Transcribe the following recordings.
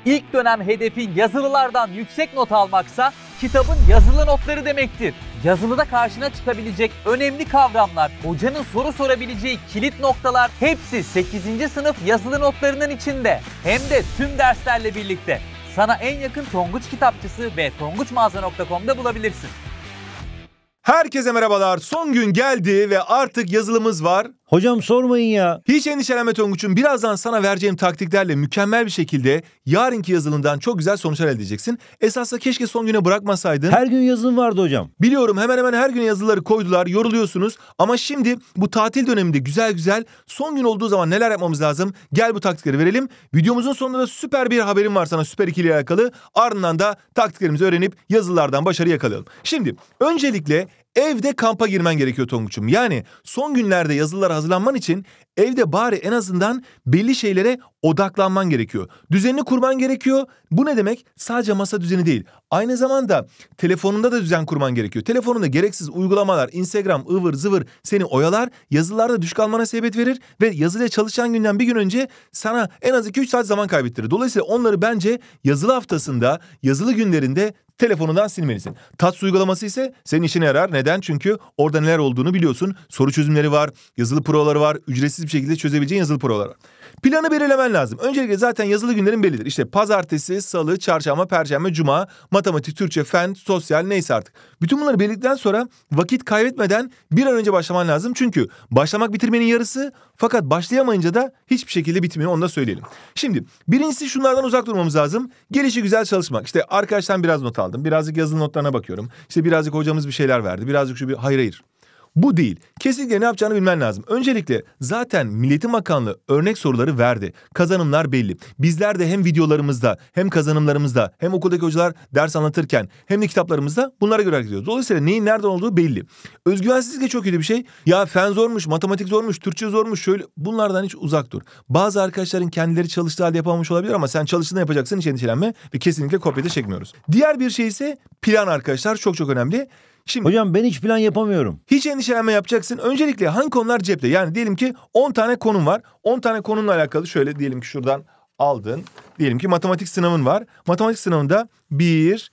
İlk dönem hedefin yazılılardan yüksek not almaksa kitabın yazılı notları demektir. Yazılıda karşına çıkabilecek önemli kavramlar, hocanın soru sorabileceği kilit noktalar hepsi 8. sınıf yazılı notlarının içinde. Hem de tüm derslerle birlikte. Sana en yakın Tonguç kitapçısı ve tonguçmağaza.com'da bulabilirsin. Herkese merhabalar. Son gün geldi ve artık yazılımız var. Hocam sormayın ya. Hiç endişelenme Tonguç'um. Birazdan sana vereceğim taktiklerle mükemmel bir şekilde yarınki yazılımdan çok güzel sonuçlar elde edeceksin. Esasında keşke son güne bırakmasaydın. Her gün yazılım vardı hocam. Biliyorum, hemen hemen her gün yazıları koydular, yoruluyorsunuz. Ama şimdi bu tatil döneminde güzel son gün olduğu zaman neler yapmamız lazım? Gel bu taktikleri verelim. Videomuzun sonunda da süper bir haberim var sana, Süper 2 ile alakalı. Ardından da taktiklerimizi öğrenip yazılardan başarı yakalayalım. Şimdi öncelikle evde kampa girmen gerekiyor Tonguç'um. Yani son günlerde yazılılara hazırlanman için evde bari en azından belli şeylere odaklanman gerekiyor. Düzenini kurman gerekiyor. Bu ne demek? Sadece masa düzeni değil. Aynı zamanda telefonunda da düzen kurman gerekiyor. Telefonunda gereksiz uygulamalar, Instagram, ıvır zıvır seni oyalar, yazılarda düşük almana sebebiyet verir ve yazıyla çalışan günden bir gün önce sana en az 2-3 saat zaman kaybettirir. Dolayısıyla onları bence yazılı haftasında, yazılı günlerinde telefonundan silmelisin. Tats uygulaması ise senin işine yarar. Neden? Çünkü orada neler olduğunu biliyorsun. Soru çözümleri var, yazılı provaları var, ücretsiz bir şekilde çözebileceğin yazılı provalar var. Planı belirlemen lazım. Öncelikle zaten yazılı günlerin bellidir. İşte pazartesi, salı, çarşamba, perşembe, cuma, matematik, Türkçe, fen, sosyal neyse artık. Bütün bunları belirledikten sonra vakit kaybetmeden bir an önce başlaman lazım. Çünkü başlamak bitirmenin yarısı, fakat başlayamayınca da hiçbir şekilde bitmiyor, onu da söyleyelim. Şimdi birincisi şunlardan uzak durmamız lazım. Gelişi güzel çalışmak. İşte arkadaştan biraz not aldım. Birazcık yazılı notlarına bakıyorum. İşte birazcık hocamız bir şeyler verdi. Birazcık şu bir... Hayır. Bu değil. Kesinlikle ne yapacağını bilmen lazım. Öncelikle zaten Milli Eğitim Bakanlığı örnek soruları verdi. Kazanımlar belli. Bizler de hem videolarımızda hem kazanımlarımızda hem okuldaki hocalar ders anlatırken hem de kitaplarımızda bunlara göre hareket ediyoruz. Dolayısıyla neyin nereden olduğu belli. Özgüvensizlik de çok kötü bir şey. Ya fen zormuş, matematik zormuş, Türkçe zormuş, şöyle, bunlardan hiç uzak dur. Bazı arkadaşların kendileri çalıştığı halde yapamamış olabilir ama sen çalıştığında yapacaksın, hiç endişelenme ve kesinlikle kopyada çekmiyoruz. Diğer bir şey ise plan arkadaşlar, çok önemli. Şimdi, hocam ben hiç plan yapamıyorum. Hiç endişelenme yapacaksın. Öncelikle hangi konular cepte? Yani diyelim ki 10 tane konun var. 10 tane konunla alakalı şöyle diyelim ki şuradan aldın. Diyelim ki matematik sınavın var. Matematik sınavında 1,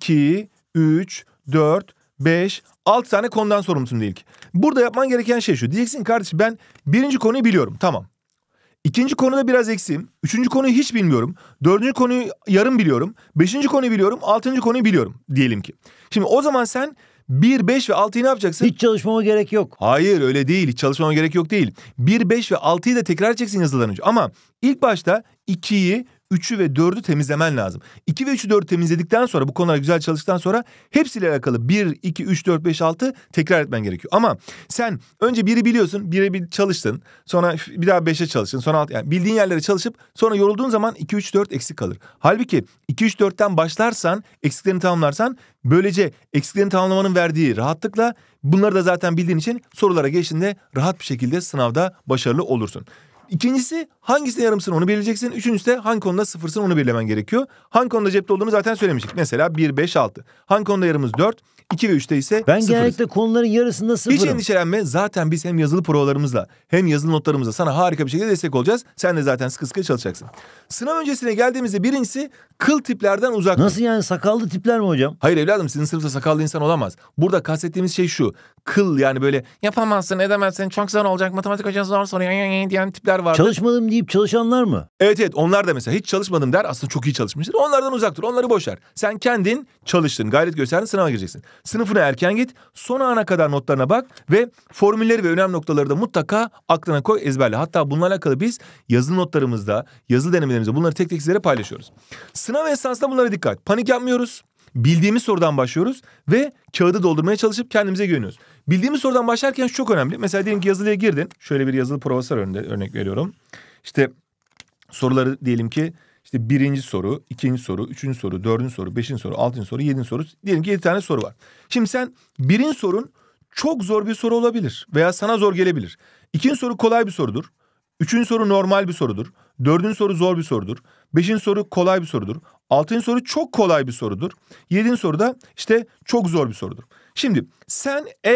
2, 3, 4, 5, 6 tane konudan sorumlusun diyelim ki. Burada yapman gereken şey şu. Diyeceksin kardeşim, ben birinci konuyu biliyorum. Tamam. İkinci konuda biraz eksiğim. Üçüncü konuyu hiç bilmiyorum. Dördüncü konuyu yarım biliyorum. Beşinci konuyu biliyorum. Altıncı konuyu biliyorum diyelim ki. Şimdi o zaman sen 1, 5 ve 6'yı ne yapacaksın? Hiç çalışmama gerek yok. Hayır, öyle değil. Hiç çalışmama gerek yok değil. 1, 5 ve 6'yı da tekrar edeceksin yazıdan önce. Ama ilk başta 2'yi, 3'ü ve 4'ü temizlemen lazım. 2 ve 3'ü 4'ü temizledikten sonra, bu konular güzel çalıştıktan sonra hepsiyle alakalı 1, 2, 3, 4, 5, 6 tekrar etmen gerekiyor. Ama sen önce 1'i biliyorsun, 1'e bir çalıştın, sonra bir daha 5'e çalıştın, sonra 6, yani bildiğin yerlere çalışıp sonra yorulduğun zaman 2, 3, 4 eksik kalır. Halbuki 2, 3, 4'ten başlarsan, eksiklerini tamamlarsan, böylece eksiklerini tamamlamanın verdiği rahatlıkla bunları da zaten bildiğin için sorulara geçtiğinde rahat bir şekilde sınavda başarılı olursun. İkincisi, hangisine yarımsın onu belirleyeceksin. Üçüncüsü de hangi konuda sıfırsın onu belirlemen gerekiyor. Hangi konuda cepte olduğunu zaten söylemiştik. Mesela 1, 5, 6. Hangi konuda yarımız 4, 2 ve 3'te ise ben sıfırız. genellikle konuların yarısında sıfırım. Hiç endişelenme. Zaten biz hem yazılı provalarımızla hem yazılı notlarımızla sana harika bir şekilde destek olacağız. Sen de zaten sıkı çalışacaksın. Sınav öncesine geldiğimizde birincisi kıl tiplerden uzak dur. Nasıl yani, sakallı tipler mi hocam? Hayır evladım, sizin sınıfta sakallı insan olamaz. Burada kastettiğimiz şey şu. Kıl, yani böyle yapamazsın, edemezsin, çok zor olacak, matematik hocası zor soruyor diyen tipler var. Çalışmadım deyip çalışanlar mı? Evet, onlar da mesela hiç çalışmadım der, aslında çok iyi çalışmıştır. Onlardan uzak dur, onları boş ver. Sen kendin çalıştın, gayret gösterdin, sınava gireceksin. Sınıfına erken git, son ana kadar notlarına bak ve formülleri ve önemli noktaları da mutlaka aklına koy, ezberle. Hatta bununla alakalı biz yazılı notlarımızda, yazılı denemelerimizde bunları tek tek sizlere paylaşıyoruz. Sınav esnasında bunlara dikkat. Panik yapmıyoruz. Bildiğimiz sorudan başlıyoruz ve kağıdı doldurmaya çalışıp kendimize güveniyoruz. Bildiğimiz sorudan başlarken şu çok önemli. Mesela diyelim ki yazılıya girdin. Şöyle bir yazılı provası var önünde, örnek veriyorum. İşte soruları diyelim ki işte birinci soru, ikinci soru, üçüncü soru, dördüncü soru, beşinci soru, altıncı soru, yedinci soru. Diyelim ki 7 tane soru var. Şimdi sen birinci sorun çok zor bir soru olabilir veya sana zor gelebilir. İkinci soru kolay bir sorudur. Üçüncü soru normal bir sorudur. Dördüncü soru zor bir sorudur. Beşinci soru kolay bir sorudur. Altıncı soru çok kolay bir sorudur. Yedinci soru da işte çok zor bir sorudur. Şimdi sen eğer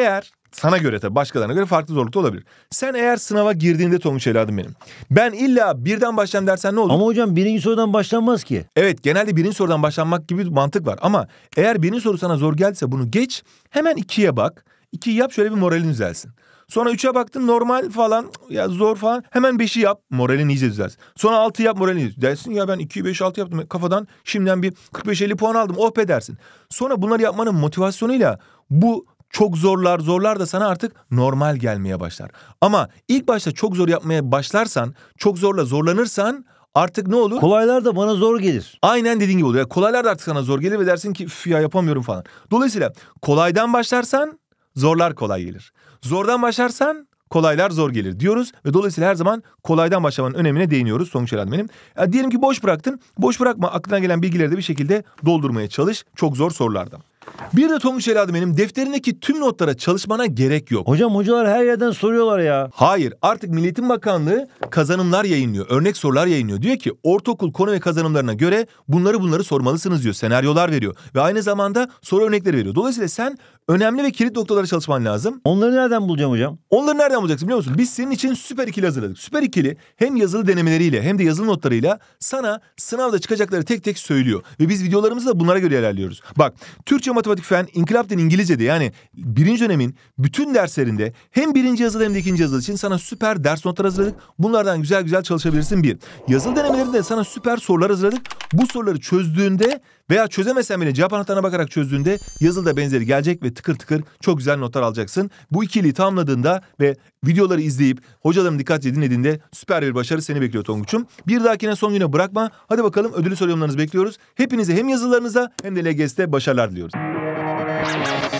sana göre tabii başkalarına göre farklı zorlukta olabilir. Sen eğer sınava girdiğinde Tonguç evladım benim, ben illa birden başlayayım dersen ne olur? Ama hocam birinci sorudan başlanmaz ki. Evet, genelde birinci sorudan başlanmak gibi bir mantık var. Ama eğer birinci soru sana zor geldiyse bunu geç. Hemen 2'ye bak. 2'yi yap, şöyle bir moralin düzelsin. Sonra 3'e baktın normal falan, ya zor falan. Hemen 5'i yap, moralin iyice düzelsin. Sonra 6'yı yap, moralin iyice dersin ya ben 2, 5, 6 yaptım kafadan. Şimdiden bir 45-50 puan aldım, oh be dersin. Sonra bunları yapmanın motivasyonuyla bu çok zorlar da sana artık normal gelmeye başlar. Ama ilk başta çok zor yapmaya başlarsan, çok zorlanırsan artık ne olur? Kolaylar da bana zor gelir. Aynen dediğin gibi oluyor. Yani kolaylar da artık sana zor gelir ve dersin ki ya yapamıyorum falan. Dolayısıyla kolaydan başlarsan zorlar kolay gelir. Zordan başlarsan kolaylar zor gelir diyoruz ve dolayısıyla her zaman kolaydan başlamanın önemine değiniyoruz sonuç olarak benim. Ya diyelim ki boş bıraktın. Boş bırakma, aklına gelen bilgileri de bir şekilde doldurmaya çalış çok zor sorularda. Bir de Tonguç evladım benim, defterindeki tüm notlara çalışmana gerek yok. Hocam hocalar her yerden soruyorlar ya. Hayır, artık Milli Eğitim Bakanlığı kazanımlar yayınlıyor, örnek sorular yayınlıyor. Diyor ki ortaokul konu ve kazanımlarına göre bunları sormalısınız diyor, senaryolar veriyor. Ve aynı zamanda soru örnekleri veriyor. Dolayısıyla sen önemli ve kilit noktalara çalışman lazım. Onları nereden bulacağım hocam? Onları nereden bulacaksın biliyor musun? Biz senin için Süper İkili hazırladık. Süper İkili hem yazılı denemeleriyle hem de yazılı notlarıyla sana sınavda çıkacakları tek tek söylüyor. Ve biz videolarımızı da bunlara göre ilerliyoruz. Bak, Türkçe, matematik, fen, İnkılap Dili, İngilizce'de yani birinci dönemin bütün derslerinde hem birinci yazılı hem de ikinci yazılı için sana süper ders notları hazırladık. Bunlardan güzel güzel çalışabilirsin bir. Yazılı denemelerinde sana süper sorular hazırladık. Bu soruları çözdüğünde veya çözemezsen bile cevap anahtarına bakarak çözdüğünde yazılıda benzeri gelecek ve tıkır tıkır çok güzel notlar alacaksın. Bu ikiliyi tamamladığında ve videoları izleyip hocaların dikkatli dinlediğinde süper bir başarı seni bekliyor Tonguç'um. Bir dahakine son güne bırakma. Hadi bakalım, ödülü soru yorumlarınızı bekliyoruz. Hepinize hem yazılarınıza hem de LGS'te başarılar diliyoruz.